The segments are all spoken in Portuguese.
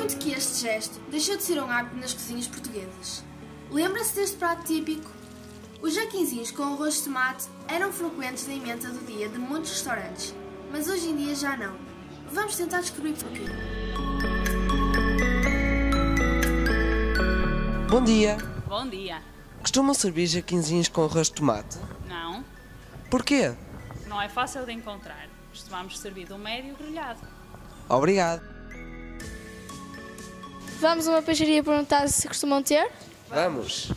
Sinto que este gesto deixou de ser um hábito nas cozinhas portuguesas. Lembra-se deste prato típico? Os jaquinzinhos com arroz de tomate eram frequentes na emenda do dia de muitos restaurantes, mas hoje em dia já não. Vamos tentar descobrir porquê. Bom dia! Bom dia. Costumam servir jaquinzinhos com arroz de tomate? Não, Porquê? não é fácil de encontrar. Costumamos servir de um médio grelhado. Obrigado! Vamos a uma peixaria perguntar se costumam ter? Vamos!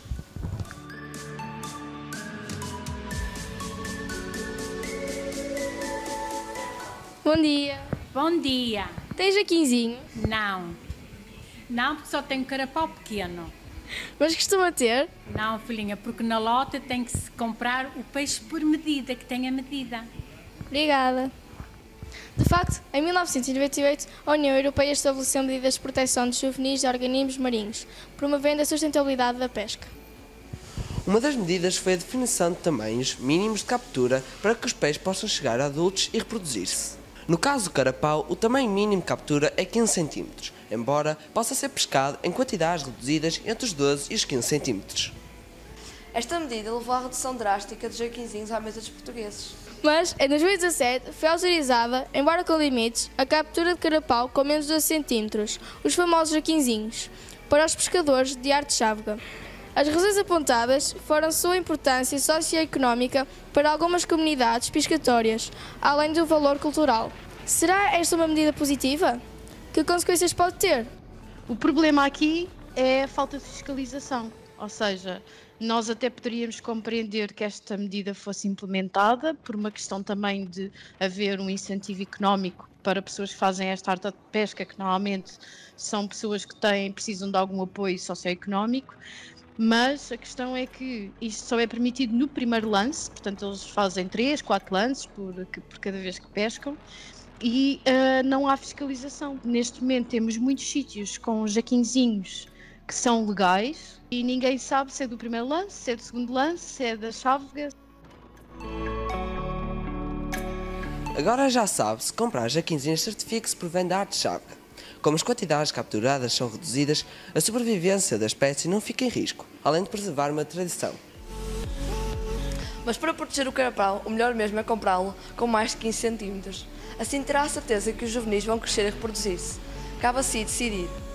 Bom dia. Bom dia. Tem jaquinzinho, Não. Não, porque só tenho carapau pequeno. mas costuma ter? Não, filhinha, porque na lota tem que se comprar o peixe por medida, que tem a medida. Obrigada. De facto, em 1998, a União Europeia estabeleceu medidas de proteção de juvenis de organismos marinhos, promovendo a sustentabilidade da pesca. Uma das medidas foi a definição de tamanhos mínimos de captura para que os peixes possam chegar a adultos e reproduzir-se. No caso do carapau, o tamanho mínimo de captura é 15 cm, embora possa ser pescado em quantidades reduzidas entre os 12 e os 15 cm. Esta medida levou à redução drástica de jaquinzinhos à mesa dos portugueses. Mas, em 2017, foi autorizada, embora com limites, a captura de carapau com menos de 12 cm, os famosos jaquinzinhos, para os pescadores de arte chávega. As razões apontadas foram sua importância socioeconómica para algumas comunidades pescatórias, além do valor cultural. Será esta uma medida positiva? Que consequências pode ter? O problema aqui é a falta de fiscalização, ou seja, nós até poderíamos compreender que esta medida fosse implementada por uma questão também de haver um incentivo económico para pessoas que fazem esta arte de pesca, que normalmente são pessoas que precisam de algum apoio socioeconómico, mas a questão é que isto só é permitido no primeiro lance, portanto eles fazem 3, 4 lances por cada vez que pescam, e não há fiscalização. Neste momento temos muitos sítios com jaquinzinhos que são legais e ninguém sabe se é do primeiro lance, se é do segundo lance, se é da chávega. Agora já sabe, se comprar jaquinzinhos certifique se provém da arte chávega. Como as quantidades capturadas são reduzidas, a sobrevivência da espécie não fica em risco, além de preservar uma tradição. Mas para proteger o carapau, o melhor mesmo é comprá-lo com mais de 15 cm. Assim terá a certeza que os juvenis vão crescer e reproduzir-se. Cabe a si decidir.